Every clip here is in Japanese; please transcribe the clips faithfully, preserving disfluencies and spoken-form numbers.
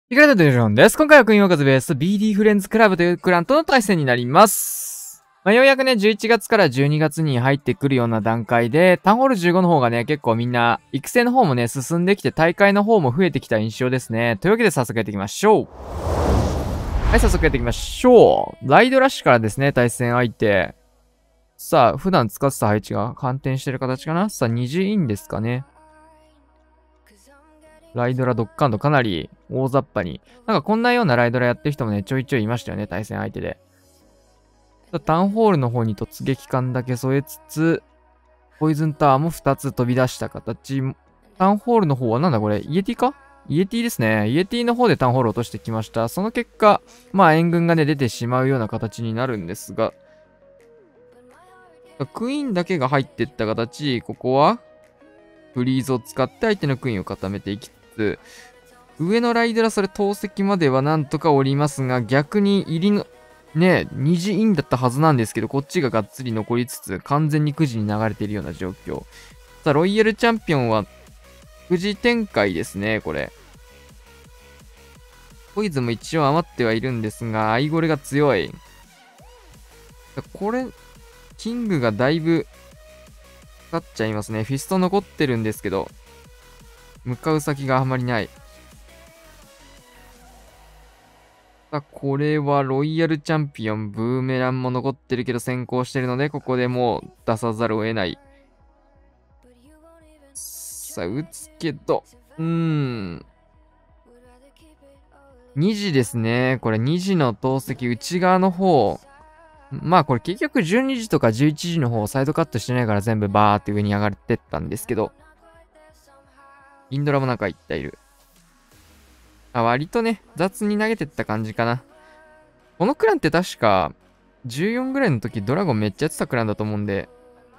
いかがだったでしょうです。今回はクイーンオカズベース ビーディー フレンズクラブというクランとの対戦になります。まあ、ようやくね、じゅういちがつからじゅうにがつに入ってくるような段階で、タウンホールじゅうごの方がね、結構みんな、育成の方もね、進んできて、大会の方も増えてきた印象ですね。というわけで早速やっていきましょう。はい、早速やっていきましょう。ライドラッシュからですね、対戦相手。さあ、普段使ってた配置が反転してる形かな。さあ、二次インですかね。ライドラドッカンドかなり大雑把に。なんかこんなようなライドラやってる人もね、ちょいちょいいましたよね、対戦相手で。タウンホールの方に突撃艦だけ添えつつ、ポイズンタワーもふたつ飛び出した形。タウンホールの方はなんだこれ、イエティかイエティですね。イエティの方でタウンホール落としてきました。その結果、まあ援軍がね、出てしまうような形になるんですが、クイーンだけが入ってった形、ここは、フリーズを使って相手のクイーンを固めていきつつ、上のライドラそれ投石まではなんとか降りますが、逆に入りの、ね、二次インだったはずなんですけど、こっちががっつり残りつつ、完全にくじに流れているような状況。さあ、ロイヤルチャンピオンは、くじ展開ですね、これ。ポイズンも一応余ってはいるんですが、アイゴレが強い。これ、キングがだいぶ、かかっちゃいますね。フィスト残ってるんですけど、向かう先があまりない。さあ、これはロイヤルチャンピオン、ブーメランも残ってるけど先行してるので、ここでもう出さざるを得ない。さあ、打つけど、うーん。にじですね。これにじの投石、内側の方。まあこれ結局じゅうにじとかじゅういちじの方をサイドカットしてないから全部バーって上に上がってったんですけど、インドラもなんかいっている。あ、割とね、雑に投げてった感じかな。このクランって確か、じゅうよんぐらいの時ドラゴンめっちゃやってたクランだと思うんで、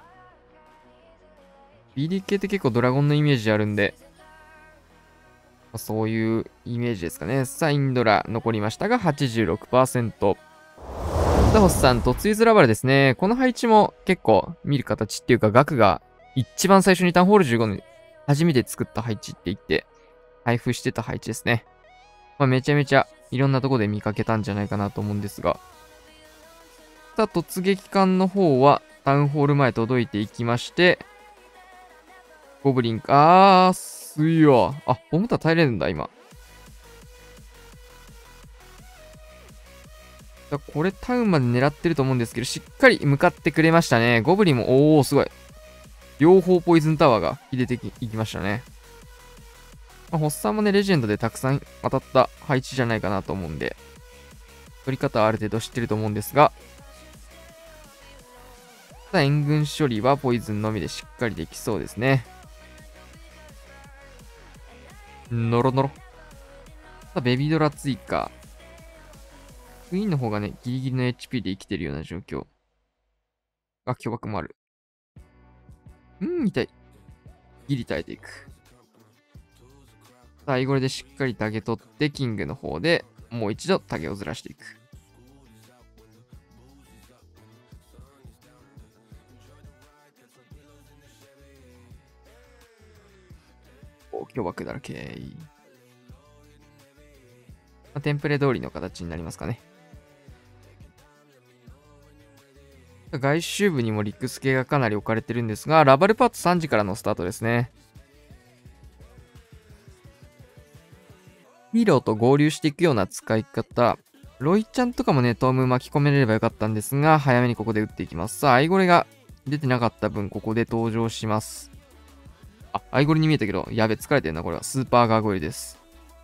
ビーディー 系って結構ドラゴンのイメージあるんで、まあ、そういうイメージですかね。さあ、インドラ残りましたが はちじゅうろくパーセント。ザホスさん、トツイズラバルですね。この配置も結構見る形っていうか、額が一番最初にタウンホールじゅうごに初めて作った配置って言って、配布してた配置ですね。まあ、めちゃめちゃいろんなとこで見かけたんじゃないかなと思うんですが。さあ、突撃艦の方はタウンホール前届いていきまして、ゴブリン、あー、すいよ。あ、ボムタ耐えれるんだ、今。これタウンまで狙ってると思うんですけど、しっかり向かってくれましたね。ゴブリンも、おー、すごい。両方ポイズンタワーが入れていきましたね。まあ、ホッサンもね、レジェンドでたくさん当たった配置じゃないかなと思うんで、取り方はある程度知ってると思うんですが、ただ援軍処理はポイズンのみでしっかりできそうですね。ノロノロ。さあ、ベビードラ追加。クイーンの方がね、ギリギリの エイチピー で生きてるような状況。あ、巨額もある。うん、痛い。ギリ耐えていく。さあ、イゴレでしっかりタゲ取って、キングの方でもう一度タゲをずらしていく。お、巨額だらけ。まあ、テンプレ通りの形になりますかね。外周部にもリックス系がかなり置かれてるんですが、ラバルパートさんじからのスタートですね。ヒーローと合流していくような使い方。ロイちゃんとかもね、トーム巻き込めれればよかったんですが、早めにここで打っていきます。さあ、アイゴレが出てなかった分、ここで登場します。あ、アイゴレに見えたけど、やべ、疲れてるな、これは。スーパーガーゴイルです。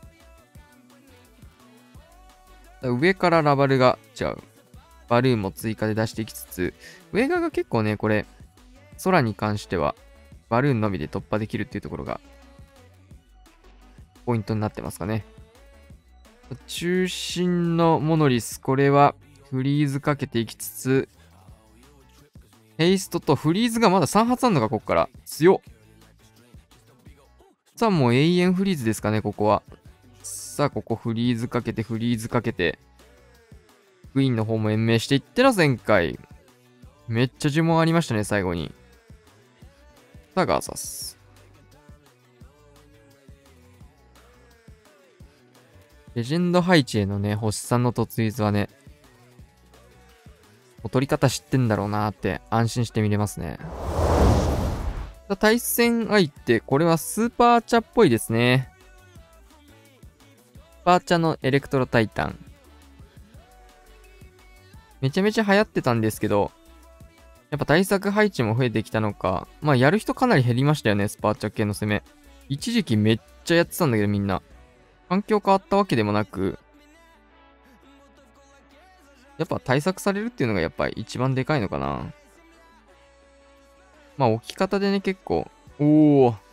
上からラバルが、違う。バルーンも追加で出していきつつ、上側が結構ね、これ、空に関しては、バルーンのみで突破できるっていうところが、ポイントになってますかね。中心のモノリス、これは、フリーズかけていきつつ、ヘイストとフリーズがまださん発あるのか、ここから。強っ。さあ、もう永遠フリーズですかね、ここは。さあ、ここフリーズかけて、フリーズかけて、クイーンの方も延命していっての前回。めっちゃ呪文ありましたね、最後に。さあ、ガーサス。 レジェンド配置へのね、星さんの突入はね、もう取り方知ってんだろうなーって安心して見れますね。対戦相手、これはスーパーチャっぽいですね。スーパーチャのエレクトロタイタン。めちゃめちゃ流行ってたんですけど、やっぱ対策配置も増えてきたのか、まあやる人かなり減りましたよね、スパーチャ系の攻め。一時期めっちゃやってたんだけどみんな。環境変わったわけでもなく、やっぱ対策されるっていうのがやっぱり一番でかいのかな。まあ置き方でね、結構、おー。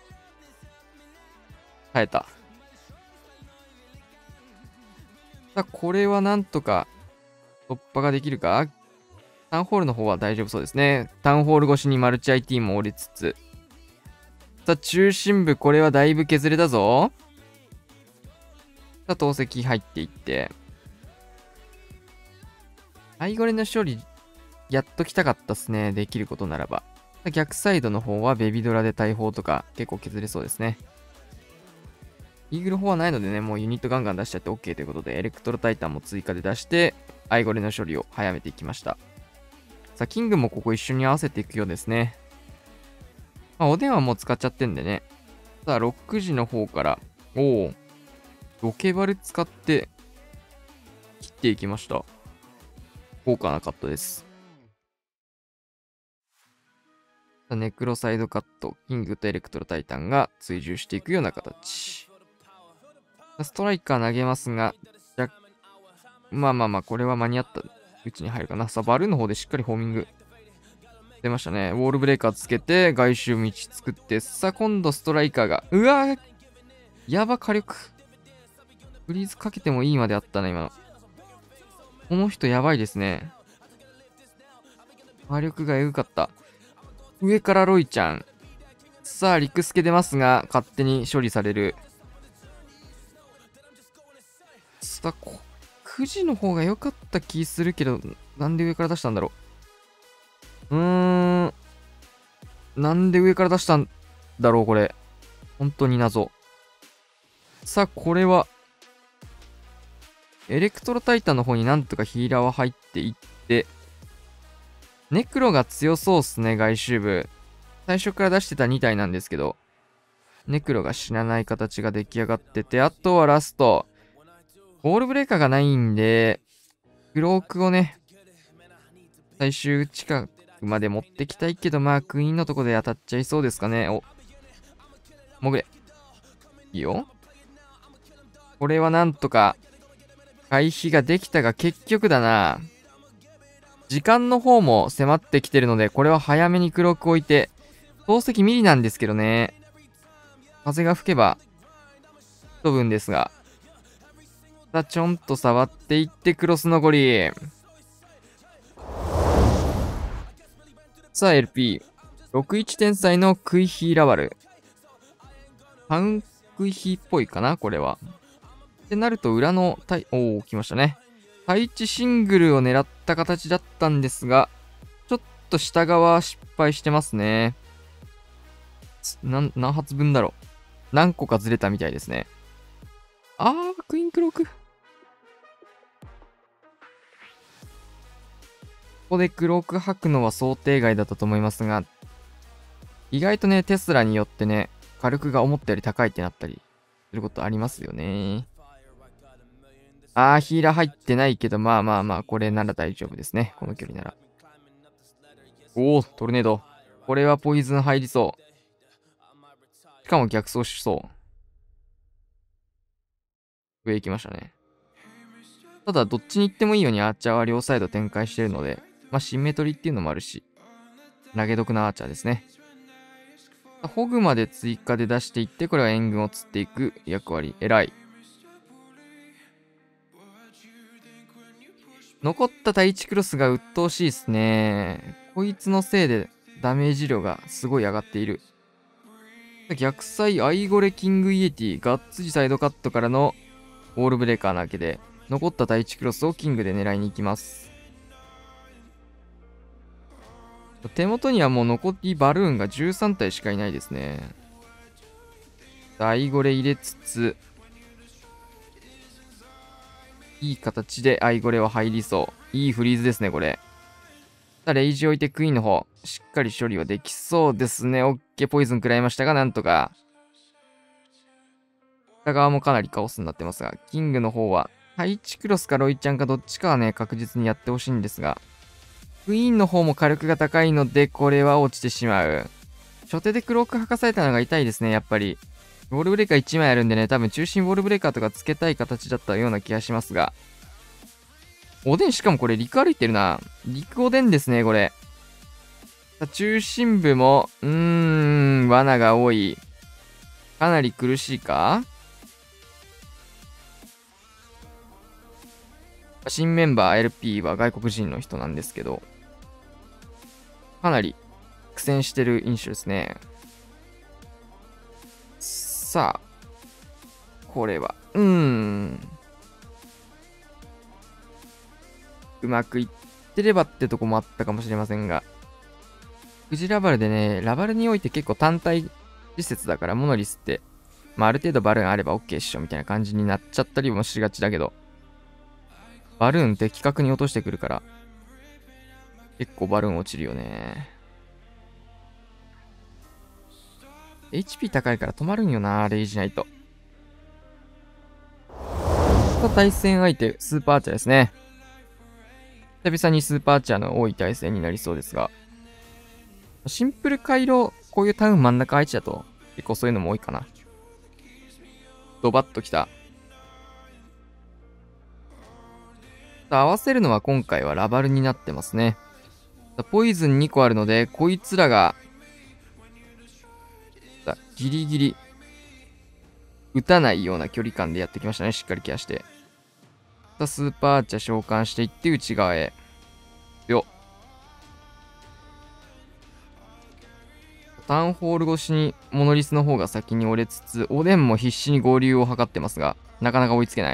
耐えた。さあ、これはなんとか突破ができるか？タウンホールの方は大丈夫そうですね。タウンホール越しにマルチ アイティー も折りつつ。さあ、中心部、これはだいぶ削れたぞ。さあ、投石入っていって。アイゴレの処理、やっと来たかったっすね。できることならば。逆サイドの方はベビドラで大砲とか結構削れそうですね。イーグル砲はないのでね、もうユニットガンガン出しちゃって OK ということで、エレクトロタイタンも追加で出して、アイゴレの処理を早めていきました。さあ、キングもここ一緒に合わせていくようですね。まあ、お電話もう使っちゃってんでね。さあ、ろくじの方から、おお、ロケバル使って切っていきました。豪華なカットです。さあ、ネクロサイドカット、キングとエレクトロタイタンが追従していくような形。ストライカー投げますが、じゃまあまあまあ、これは間に合ったうちに入るかな。さあ、バルーンの方でしっかりホーミング出ましたね。ウォールブレーカーつけて、外周道作って、さあ、今度ストライカーが、うわーやば火力。フリーズかけてもいいまであったな、今の。この人やばいですね。火力がエグかった。上からロイちゃん。さあ、リクスケ出ますが、勝手に処理される。さあ、くじの方が良かった気するけど、なんで上から出したんだろう。うーん。なんで上から出したんだろう、これ。本当に謎。さあ、これは、エレクトロタイタンの方になんとかヒーラーは入っていって、ネクロが強そうっすね、外周部。最初から出してたに体なんですけど、ネクロが死なない形が出来上がってて、あとはラスト。ボールブレーカーがないんで、クロークをね、最終近くまで持ってきたいけど、まあ、クイーンのとこで当たっちゃいそうですかね。お。潜れ。いいよ。これはなんとか、回避ができたが結局だな。時間の方も迫ってきてるので、これは早めにクローク置いて、投石ミリなんですけどね。風が吹けば、飛ぶんですが。さあ、ちょんと触っていって、クロス残り。さあ、エルピー。ろくいち 天才のクイヒーラバル。パウンクイヒーっぽいかな、これは。ってなると、裏のタイ、おお、来ましたね。対地シングルを狙った形だったんですが、ちょっと下側失敗してますね。な何発分だろう。何個かずれたみたいですね。あー、クイーンクローク。ここでクローク吐くのは想定外だったと思いますが、意外とね、テスラによってね、火力が思ったより高いってなったりすることありますよね。あー、ヒーラー入ってないけど、まあまあまあ、これなら大丈夫ですね。この距離なら。おお、トルネード。これはポイズン入りそう。しかも逆走しそう。上行きましたね。ただ、どっちに行ってもいいようにアーチャーは両サイド展開してるので、まあ、シンメトリーっていうのもあるし、投げ得なアーチャーですね。ホグまで追加で出していって、これは援軍を釣っていく役割。偉い。残った第一クロスが鬱陶しいですね。こいつのせいでダメージ量がすごい上がっている。逆サイ、アイゴレ、キングイエティ、がっつりサイドカットからのウォールブレーカーなわけで、残った第一クロスをキングで狙いに行きます。手元にはもう残りバルーンがじゅうさん体しかいないですね。アイゴレ入れつつ、 いい形でアイゴレは入りそう。いいフリーズですね、これ。さあ、レイジ置いてクイーンの方、しっかり処理はできそうですね。オッケー、ポイズン食らいましたが、なんとか。北側もかなりカオスになってますが、キングの方は、ハイチクロスかロイちゃんかどっちかはね、確実にやってほしいんですが、クイーンの方も火力が高いので、これは落ちてしまう。初手でクローク吐かされたのが痛いですね、やっぱり。ウォールブレーカーいちまいあるんでね、多分中心ウォールブレーカーとかつけたい形だったような気がしますが。おでんしかもこれ陸歩いてるな。陸おでんですね、これ。中心部も、うーん、罠が多い。かなり苦しいか？新メンバー エルピー は外国人の人なんですけど、かなり苦戦してる印象ですね。さあ、これは、うーん。うまくいってればってとこもあったかもしれませんが、クジラバルでね、ラバルにおいて結構単体施設だからモノリスって、まあある程度バルーンあれば OK っしょみたいな感じになっちゃったりもしがちだけど、バルーン的確に落としてくるから、結構バルーン落ちるよね。エイチピー 高いから止まるんよな、レイジナイト。対戦相手、スーパーアーチャーですね。久々にスーパーアーチャーの多い対戦になりそうですが、シンプル回路、こういうタウン真ん中配置だと、結構そういうのも多いかな。ドバッときた。合わせるのは今回はラバルになってますね。ポイズンにこあるので、こいつらが、ギリギリ、撃たないような距離感でやってきましたね。しっかりケアして。スーパーアーチャー召喚していって内側へ。よっ。タウンホール越しにモノリスの方が先に折れつつ、おでんも必死に合流を図ってますが、なかなか追いつけない。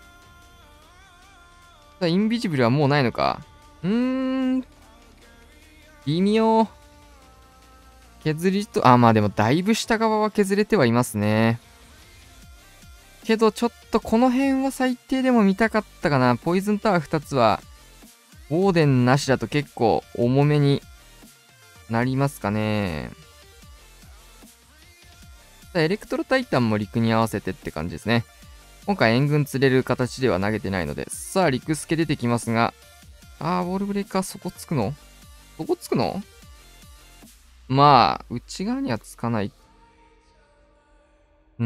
インビジブルはもうないのか。うーん。微妙。削りと、あ、まあでもだいぶ下側は削れてはいますね。けどちょっとこの辺は最低でも見たかったかな。ポイズンタワーふたつは、オーデンなしだと結構重めになりますかね。エレクトロタイタンも陸に合わせてって感じですね。今回援軍釣れる形では投げてないので、さあ陸助出てきますが、あー、ウォールブレーカーそこつくの？そこつくの？まあ、内側にはつかない。うん。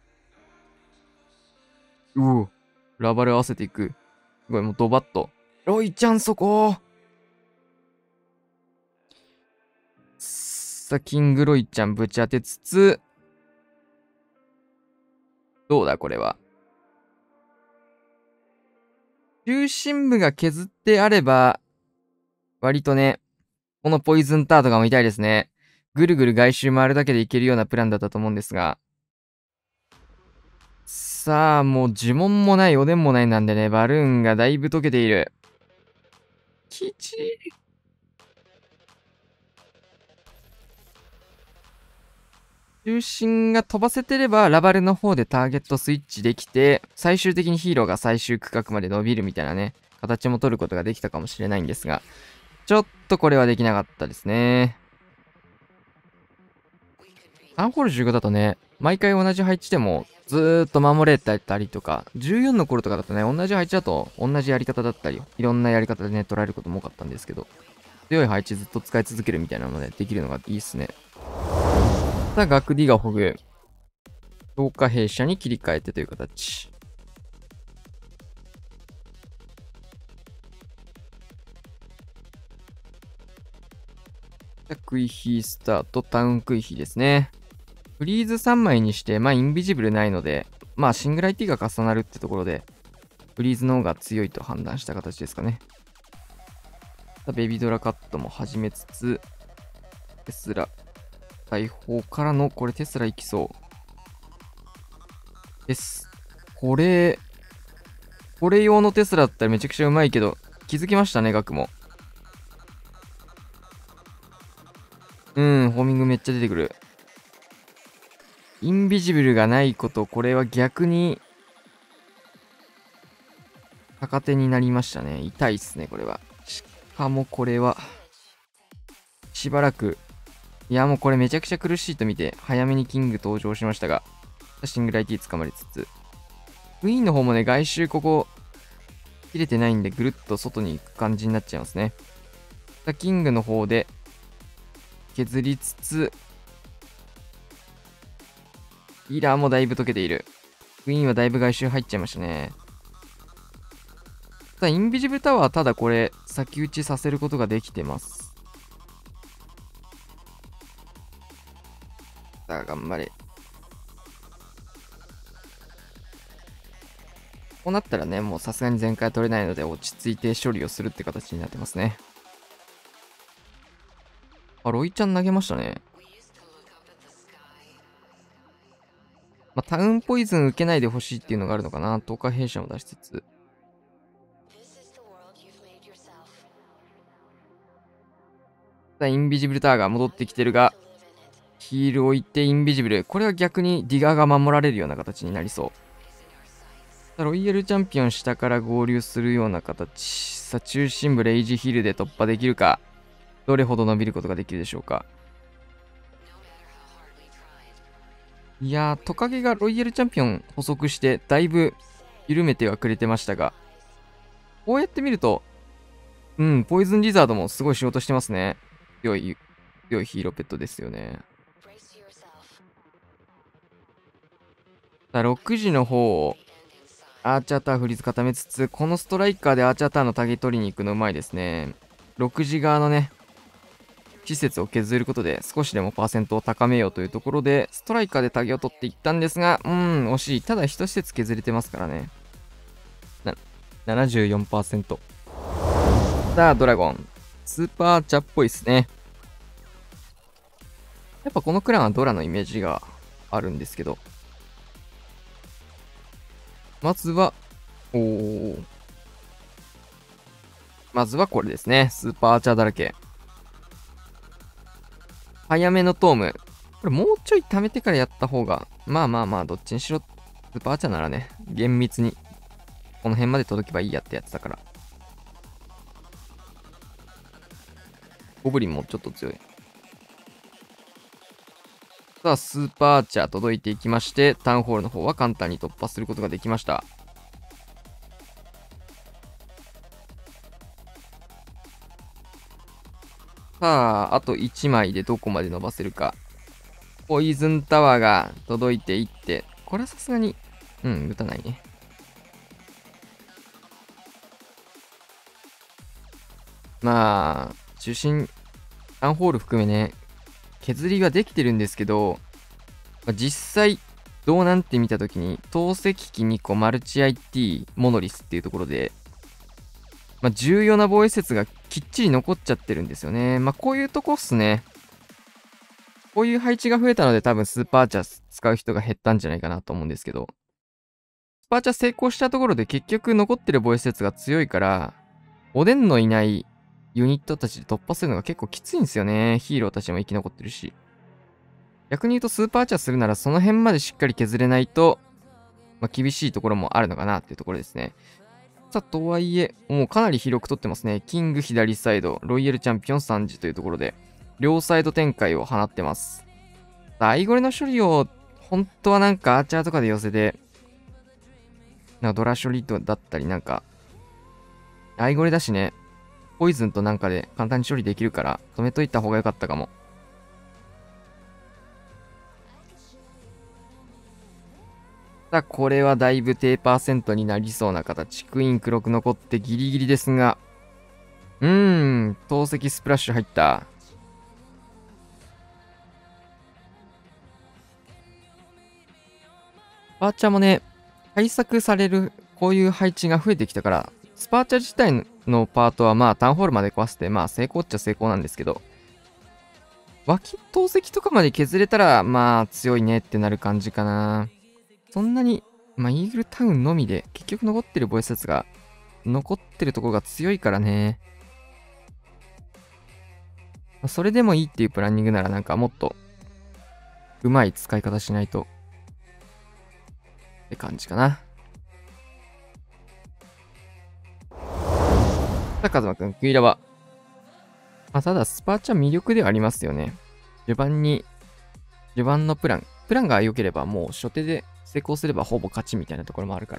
うお、ラバル合わせていく。すごい、もうドバッと。ロイちゃんそこさあ、キングロイちゃんぶち当てつつ、どうだこれは。中心部が削ってあれば、割とね、このポイズンターとかも痛いですね。ぐるぐる外周回るだけでいけるようなプランだったと思うんですが。さあ、もう呪文もないおでんもないなんでね、バルーンがだいぶ溶けている。きちい。中心が飛ばせてれば、ラバルの方でターゲットスイッチできて、最終的にヒーローが最終区画まで伸びるみたいなね、形も取ることができたかもしれないんですが、ちょっとこれはできなかったですね。さんホールじゅうごだとね、毎回同じ配置でもずーっと守れたりとか、じゅうよんの頃とかだとね、同じ配置だと同じやり方だったり、いろんなやり方でね、取られることも多かったんですけど、強い配置ずっと使い続けるみたいなので、できるのがいいっすね。さあ、ガクディがほぐ。強化弊社に切り替えてという形。クイヒースタート、タウンクイヒーですね。フリーズさんまいにして、まあ、インビジブルないので、まあ、シングル アイティー が重なるってところで、フリーズの方が強いと判断した形ですかね。ベビードラカットも始めつつ、テスラ、大砲からの、これテスラ行きそう。です。これ、これ用のテスラだったらめちゃくちゃうまいけど、気づきましたね、ガクも。うん、ホーミングめっちゃ出てくる。インビジブルがないこと、これは逆に、 逆手になりましたね。痛いっすね、これは。しかもこれは、しばらく、いやもうこれめちゃくちゃ苦しいと見て、早めにキング登場しましたが、シングル アイティー 捕まりつつ、クイーンの方もね、外周ここ、切れてないんで、ぐるっと外に行く感じになっちゃいますね。キングの方で、削りつつ、ヒーラーもだいぶ溶けている。クイーンはだいぶ外周入っちゃいましたね。ただ、インビジブルタワーはただこれ、先打ちさせることができてます。さあ、頑張れ。こうなったらね、もうさすがに全回取れないので、落ち着いて処理をするって形になってますね。あ、ロイちゃん投げましたね。まあ、タウンポイズン受けないでほしいっていうのがあるのかな。とか弊社も出しつつ。インビジブルタワーが戻ってきてるが、ヒールを置いてインビジブル。これは逆にディガーが守られるような形になりそう。ロイヤルチャンピオン下から合流するような形。さあ、中心部レイジヒールで突破できるか。どれほど伸びることができるでしょうか。いやー、トカゲがロイヤルチャンピオン補足して、だいぶ緩めてはくれてましたが、こうやって見ると、うん、ポイズンリザードもすごい仕事してますね。強い、強いヒーローペットですよね。さあ、ろくじの方を、アーチャーターフリーズ固めつつ、このストライカーでアーチャーターのタゲ取りに行くのうまいですね。ろくじ側のね、施設を削ることで少しでもパーセントを高めようというところで、ストライカーでタゲを取っていったんですが、うーん、惜しい。ただ一施設削れてますからね。な、ななじゅうよんパーセント。さあ、ドラゴン。スーパーチャっぽいですね。やっぱこのクランはドラのイメージがあるんですけど。まずは、おー。まずはこれですね。スーパーアーチャーだらけ。早めのトーム。これもうちょい貯めてからやった方が、まあまあまあ、どっちにしろ、スーパーアーチャーならね、厳密に、この辺まで届けばいいやってやつだから。ゴブリンもちょっと強い。さあ、スーパーアーチャー届いていきまして、タウンホールの方は簡単に突破することができました。さあ、あといちまいでどこまで伸ばせるか。ポイズンタワーが届いていって、これはさすがに、うん、打たないね。まあ、中心、タウンホール含めね、削りはできてるんですけど、まあ、実際、どうなんて見たときに、透析機にこマルチ アイティー モノリスっていうところで、まあ、重要な防衛施設がきっちり残っちゃってるんですよね。まあ、こういうとこっすね。こういう配置が増えたので多分スーパーアーチャー使う人が減ったんじゃないかなと思うんですけど、スーパーアーチャー成功したところで結局残ってる防衛施設が強いから、おでんのいないユニットたちで突破するのが結構きついんですよね。ヒーローたちも生き残ってるし。逆に言うとスーパーアーチャーするならその辺までしっかり削れないと、まあ、厳しいところもあるのかなっていうところですね。さあ、とはいえ、もうかなり広く取ってますね。キング左サイド、ロイヤルチャンピオンさんじというところで、両サイド展開を放ってます。アイゴレの処理を、本当はなんかアーチャーとかで寄せて、なんかドラ処理だったりなんか、アイゴレだしね、ポイズンとなんかで簡単に処理できるから、止めといた方が良かったかも。さあ、これはだいぶ低パーセントになりそうな形。クイーン黒く残ってギリギリですが、うーん、透析スプラッシュ入った。スパーチャーもね、対策される、こういう配置が増えてきたから、スパーチャー自体のパートはまあタウンホールまで壊せて、まあ成功っちゃ成功なんですけど、脇透析とかまで削れたら、まあ強いねってなる感じかな。そんなに、まあイーグルタウンのみで、結局残ってる防衛施設が、残ってるところが強いからね。まあ、それでもいいっていうプランニングならなんかもっと、うまい使い方しないと、って感じかな。 さあ、カズマくん、クイラは。まあ、ただ、スパーチャ魅力ではありますよね。序盤に、序盤のプラン。プランが良ければ、もう初手で成功すればほぼ勝ちみたいなところもあるから。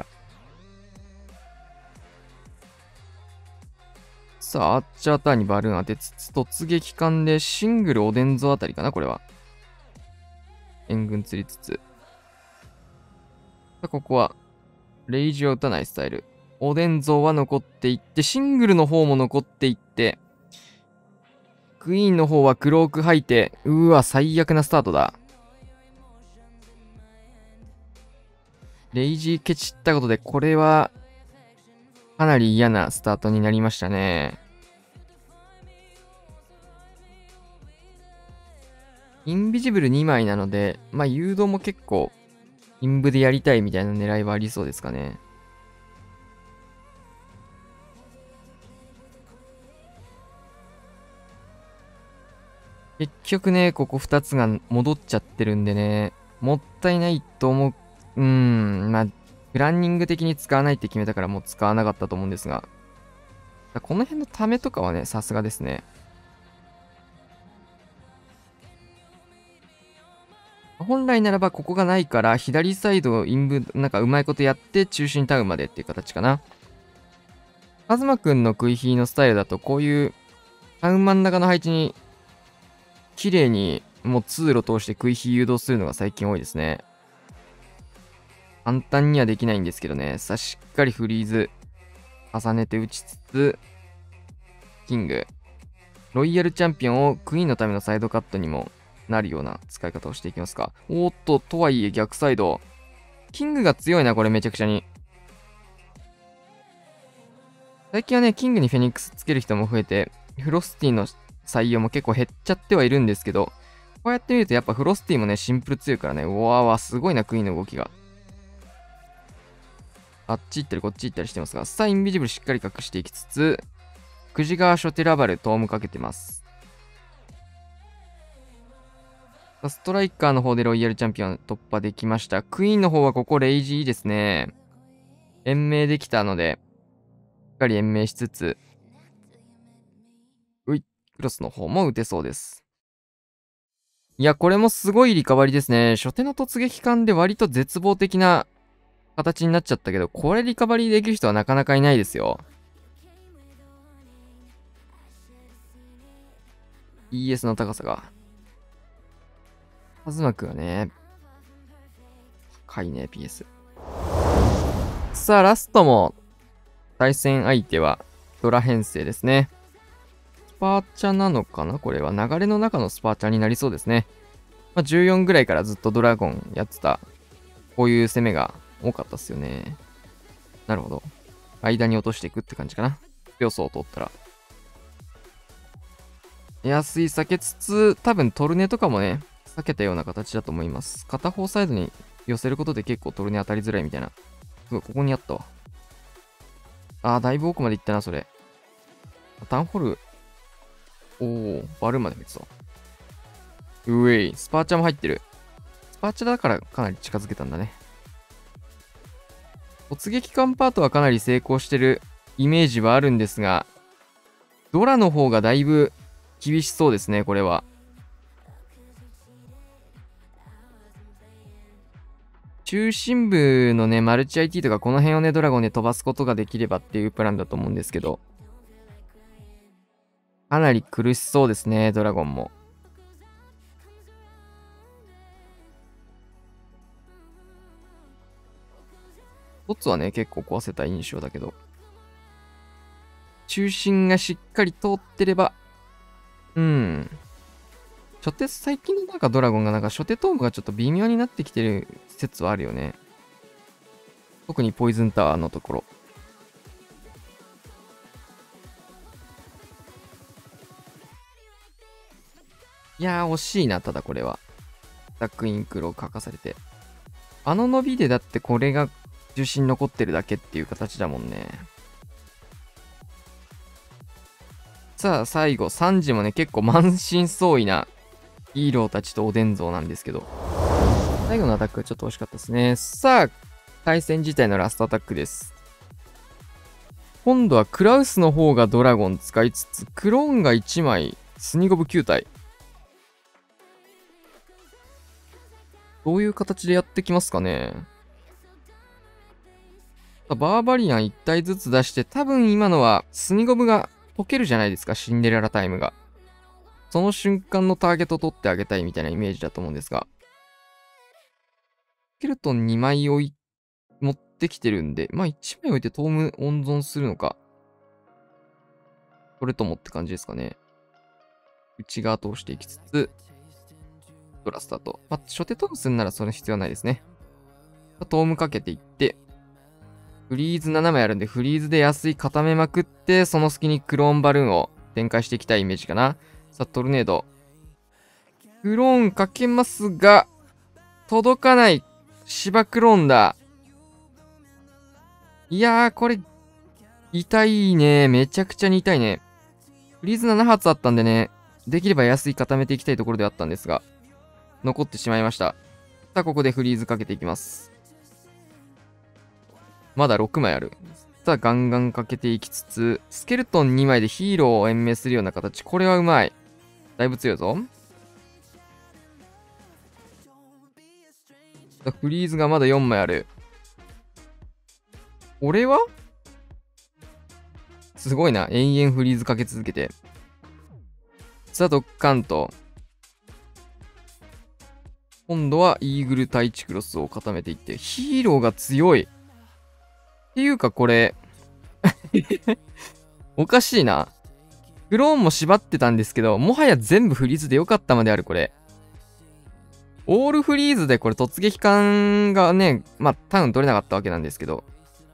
さあ、アーチャーターンにバルーン当てつつ、突撃艦でシングルおでんぞあたりかな、これは。援軍釣りつつ。さあ、ここは、レイジを打たないスタイル。おでん像は残っていって、シングルの方も残っていって、クイーンの方はクローク吐いて、うわ、最悪なスタートだ。レイジーケチったことで、これは、かなり嫌なスタートになりましたね。インビジブルにまいなので、まあ誘導も結構、インブでやりたいみたいな狙いはありそうですかね。結局ね、ここふたつが戻っちゃってるんでね、もったいないと思う。うーん、まあ、プランニング的に使わないって決めたからもう使わなかったと思うんですが、この辺のためとかはね、さすがですね。本来ならばここがないから、左サイドをインブ、なんかうまいことやって中心タウンまでっていう形かな。カズマくんの食い火のスタイルだと、こういうタウン真ん中の配置に、綺麗にもう通路通して食い火誘導するのが最近多いですね。簡単にはできないんですけどね。さあ、しっかりフリーズ重ねて打ちつつ、キング。ロイヤルチャンピオンをクイーンのためのサイドカットにもなるような使い方をしていきますか。おーっと、とはいえ逆サイド。キングが強いな、これめちゃくちゃに。最近はね、キングにフェニックスつける人も増えて、フロスティの採用も結構減っちゃってはいるんですけど、こうやって見るとやっぱフロスティもね、シンプル強いからね、うわーわ、すごいな、クイーンの動きが。あっち行ったりこっち行ったりしてますが、さあ、インビジブルしっかり隠していきつつ、クジガーショテラバル、トームかけてます。ストライカーの方でロイヤルチャンピオン突破できました。クイーンの方はここレイジーですね。延命できたので、しっかり延命しつつ、うい、クロスの方も打てそうです。いや、これもすごいリカバリですね。初手の突撃艦で割と絶望的な形になっちゃったけど、これリカバリーできる人はなかなかいないですよ。イーエス の高さが。カズマくんはね、高いね、ピーエス。さあ、ラストも、対戦相手は、ドラ編成ですね。スパーチャなのかなこれは流れの中のスパーチャになりそうですね。まあ、じゅうよんぐらいからずっとドラゴンやってた、こういう攻めが多かったっすよね。なるほど。間に落としていくって感じかな。予想を通ったら。安い避けつつ、多分トルネとかもね、避けたような形だと思います。片方サイドに寄せることで結構トルネ当たりづらいみたいな。すごい、ここにあったわ。あー、だいぶ奥まで行ったな、それ。タウンホール。おー、バルーンまで入ってた。うえい、スパーチャも入ってる。スパーチャだからかなり近づけたんだね。突撃艦パートはかなり成功してるイメージはあるんですが、ドラの方がだいぶ厳しそうですね、これは。中心部のね、マルチ アイティー とかこの辺をね、ドラゴンで飛ばすことができればっていうプランだと思うんですけど、かなり苦しそうですね、ドラゴンも。一つはね、結構壊せた印象だけど、中心がしっかり通ってれば、うん。初手、最近のなんかドラゴンがなんか初手トームがちょっと微妙になってきてる説はあるよね。特にポイズンタワーのところ。いやー、惜しいな、ただこれは。ダックインクロを書かされて。あの伸びでだってこれが重心残ってるだけっていう形だもんね。さあ、最後、さんじもね、結構満身創痍なヒーローたちとおでん像なんですけど。最後のアタックはちょっと惜しかったですね。さあ、対戦自体のラストアタックです。 今度はクラウスの方がドラゴン使いつつ、クローンがいちまい、スニゴブきゅうたい。どういう形でやってきますかね。バーバリアンいち体ずつ出して、多分今のはスニゴブが解けるじゃないですか、シンデレラタイムが。その瞬間のターゲットを取ってあげたいみたいなイメージだと思うんですが。スケルトンにまい置い、持ってきてるんで、まあいちまい置いてトーム温存するのか。それともって感じですかね。内側通していきつつ、ドラスターと。まあ、初手トームするならそれ必要ないですね。トームかけていって、フリーズななまいあるんで、フリーズで安い固めまくって、その隙にクローンバルーンを展開していきたいイメージかな。さあ、トルネード。クローンかけますが、届かない。芝クローンだ。いやー、これ、痛いね。めちゃくちゃに痛いね。フリーズななはつあったんでね、できれば安い固めていきたいところではあったんですが、残ってしまいました。さあ、ここでフリーズかけていきます。まだろくまいある。さあ、ガンガンかけていきつつ、スケルトンにまいでヒーローを延命するような形。これはうまい。だいぶ強いぞ。さあ、フリーズがまだよんまいある。俺はすごいな。延々フリーズかけ続けて。さあ、ドッカンと。今度はイーグル対チクロスを固めていって、ヒーローが強い。っていうかこれ、おかしいな。クローンも縛ってたんですけど、もはや全部フリーズでよかったまである、これ。オールフリーズでこれ突撃艦がね、まあ、タウン取れなかったわけなんですけど。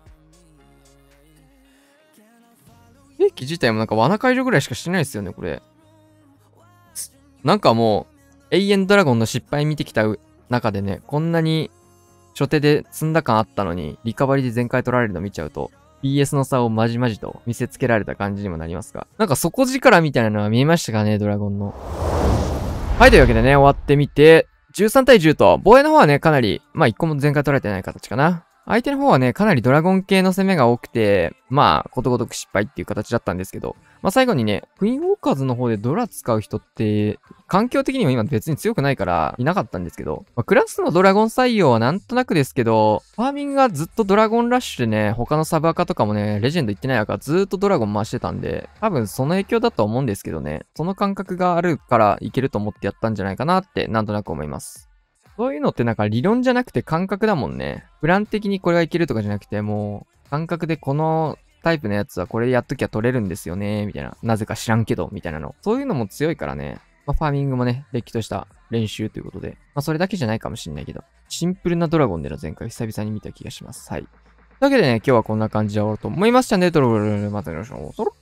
兵器自体もなんか罠解除ぐらいしかしてないですよね、これ。なんかもう、永遠ドラゴンの失敗見てきた中でね、こんなに初手で積んだ感あったのに、リカバリで全回取られるの見ちゃうと、ピーエス の差をまじまじと見せつけられた感じにもなりますが。なんか底力みたいなのは見えましたかね、ドラゴンの。はい、というわけでね、終わってみて、じゅうさんたいじゅうと、防衛の方はね、かなり、まあいっこも全回取られてない形かな。相手の方はね、かなりドラゴン系の攻めが多くて、まあ、ことごとく失敗っていう形だったんですけど、まあ最後にね、クイーンウォーカーズの方でドラ使う人って、環境的にも今別に強くないからいなかったんですけど、まあ、クラスのドラゴン採用はなんとなくですけど、ファーミングがずっとドラゴンラッシュでね、他のサブアカとかもね、レジェンド行ってない赤ずーっとドラゴン回してたんで、多分その影響だと思うんですけどね、その感覚があるからいけると思ってやったんじゃないかなってなんとなく思います。そういうのってなんか理論じゃなくて感覚だもんね。プラン的にこれがいけるとかじゃなくて、もう感覚でこのタイプのやつはこれやっときゃ取れるんですよね、みたいな。なぜか知らんけど、みたいなの。そういうのも強いからね。まあ、ファーミングもね、れっきとした練習ということで。まあ、それだけじゃないかもしんないけど、シンプルなドラゴンでの前回久々に見た気がします。はい。というわけでね、今日はこんな感じで終わろうと思います。チャンネル登録またよろしくお願いします。